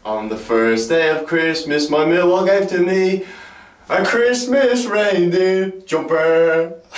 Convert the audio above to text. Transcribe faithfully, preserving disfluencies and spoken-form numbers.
On the first day of Christmas, my Millwall gave to me a Christmas reindeer jumper.